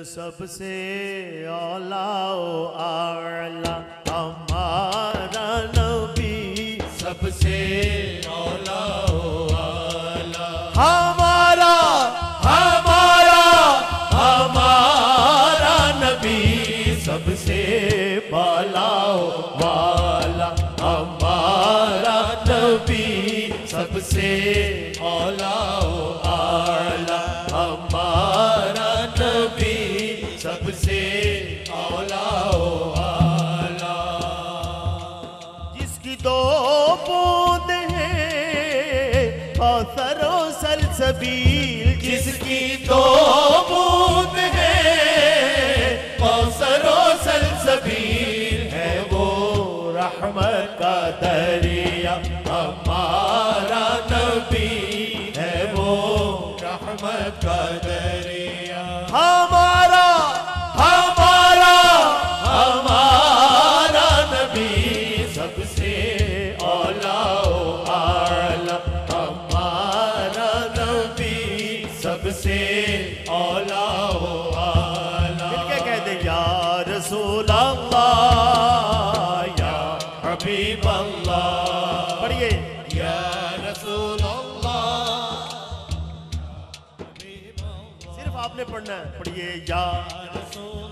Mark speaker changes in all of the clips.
Speaker 1: सबसे औलाओ आला हमारा नबी, सबसे औलाओ आला हमारा हमारा हमारा नबी, सबसे बालाओ वाला हमारा नबी, सबसे औलाओ आला हमारा नबी, सबसे औलाओ आला। जिसकी दो बूंद है कौसर व सलसबील, जिसकी दो बूंद है कौसर व सलसबील, है वो रहमत का दरिया हमारा नबी, है वो रहमत का दरिया हमारा हमारा हमारा नबी, सबसे औलाओ आला हमारा नबी, सबसे औलाओ आला। मिलके कहते या रसूल अल्लाह या हबीब अल्लाह, पढ़िए या रसूल अल्लाह, सिर्फ आपने पढ़ना है, पढ़िए या रसूल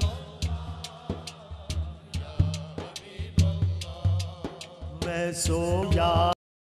Speaker 1: मैं सोया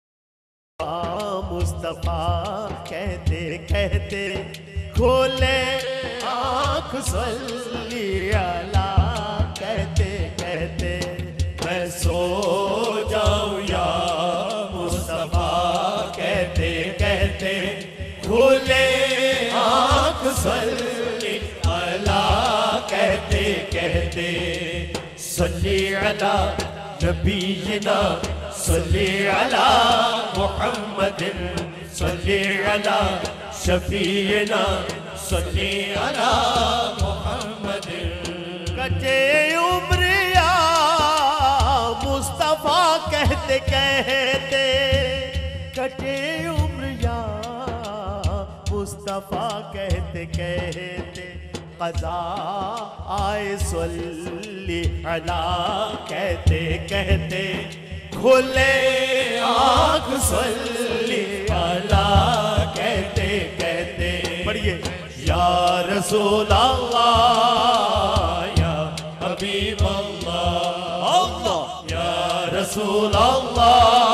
Speaker 1: मुस्तफा कहते कहते खोले आँख सल्ली अला, कहते कहते मैं सो जाऊं या मुस्तफा, कहते कहते खोले आँख सल्ली अला, कहते कहते सल्ली अला नबीना, सल्ली अला मुहम्मदिन, सल्ली अला शफीना, सल्ली अला मुहम्मदिन। कटे उम्रिया मुस्तफा कहते कहते, कटे उम्रिया मुस्तफा कहते कहते, क़ज़ा आए सल्ली अला, कहते कहते खुले आँख सल्ली अला, कहते कहते पढ़िए या रसूल अल्लाह या हबीब अल्लाह, अल्लाह या रसूल अल्लाह